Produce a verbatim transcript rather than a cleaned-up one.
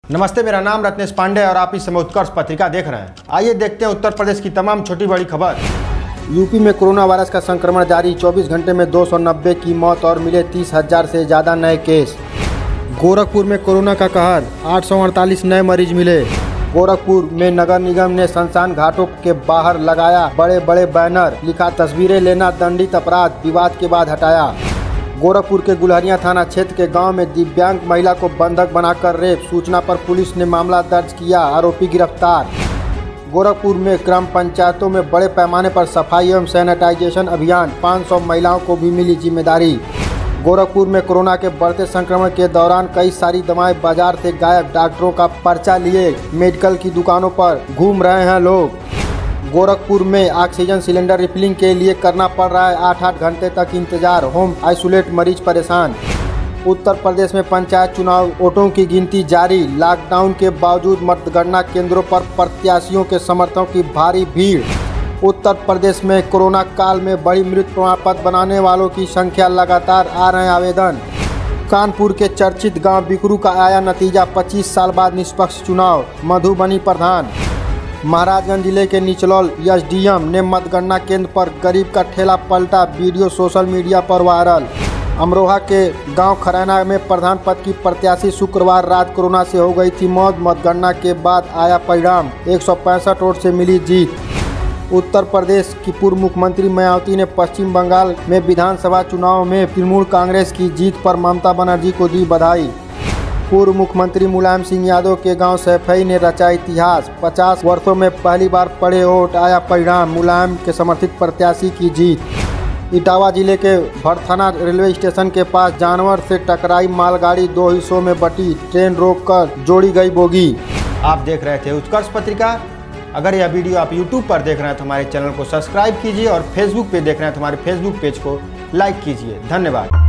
नमस्ते, मेरा नाम रत्नेश पांडे और आप इस समय उत्कर्ष पत्रिका देख रहे हैं। आइए देखते हैं उत्तर प्रदेश की तमाम छोटी बड़ी खबर। यूपी में कोरोना वायरस का संक्रमण जारी, चौबीस घंटे में दो सौ नब्बे की मौत और मिले तीस हजार से ज़्यादा नए केस। गोरखपुर में कोरोना का कहर, आठ सौ अड़तालीस नए मरीज मिले। गोरखपुर में नगर निगम ने शमशान घाटों के बाहर लगाया बड़े बड़े बैनर, लिखा तस्वीरें लेना दंडित अपराध, विवाद के बाद हटाया। गोरखपुर के गुलहरिया थाना क्षेत्र के गांव में दिव्यांग महिला को बंधक बनाकर रेप, सूचना पर पुलिस ने मामला दर्ज किया, आरोपी गिरफ्तार। गोरखपुर में ग्राम पंचायतों में बड़े पैमाने पर सफाई एवं सैनिटाइजेशन अभियान, पाँच सौ महिलाओं को भी मिली जिम्मेदारी। गोरखपुर में कोरोना के बढ़ते संक्रमण के दौरान कई सारी दवाएं बाजार से गायब, डॉक्टरों का पर्चा लिए मेडिकल की दुकानों पर घूम रहे हैं लोग। गोरखपुर में ऑक्सीजन सिलेंडर रिफिलिंग के लिए करना पड़ रहा है आठ आठ घंटे तक इंतजार, होम आइसोलेट मरीज परेशान। उत्तर प्रदेश में पंचायत चुनाव वोटों की गिनती जारी, लॉकडाउन के बावजूद मतगणना केंद्रों पर प्रत्याशियों के समर्थकों की भारी भीड़। उत्तर प्रदेश में कोरोना काल में बड़ी मृत्यु प्रमाण पत्र बनाने वालों की संख्या, लगातार आ रहे हैं आवेदन। कानपुर के चर्चित गांव बिकरू का आया नतीजा, पच्चीस साल बाद निष्पक्ष चुनाव, मधु बनी प्रधान। महाराजगंज जिले के निचलौल एसडीएम ने मतगणना केंद्र पर गरीब का ठेला पलटा, वीडियो सोशल मीडिया पर वायरल। अमरोहा के गांव खरैना में प्रधान पद की प्रत्याशी शुक्रवार रात कोरोना से हो गई थी मौत, मतगणना के बाद आया परिणाम, एक सौ पैंसठ वोट से मिली जीत। उत्तर प्रदेश की पूर्व मुख्यमंत्री मायावती ने पश्चिम बंगाल में विधानसभा चुनाव में तृणमूल कांग्रेस की जीत पर ममता बनर्जी को दी बधाई। पूर्व मुख्यमंत्री मुलायम सिंह यादव के गांव सैफई ने रचा इतिहास, पचास वर्षों में पहली बार पड़े वोट, आया परिणाम, मुलायम के समर्थित प्रत्याशी की जीत। इटावा जिले के भड़थाना रेलवे स्टेशन के पास जानवर से टकराई मालगाड़ी, दो हिस्सों में बटी, ट्रेन रोककर जोड़ी गई बोगी। आप देख रहे थे उत्कर्ष पत्रिका। अगर यह वीडियो आप यूट्यूब पर देख रहे हैं तो हमारे चैनल को सब्सक्राइब कीजिए और फेसबुक पे देख रहे हैं तो हमारे फेसबुक पेज को लाइक कीजिए। धन्यवाद।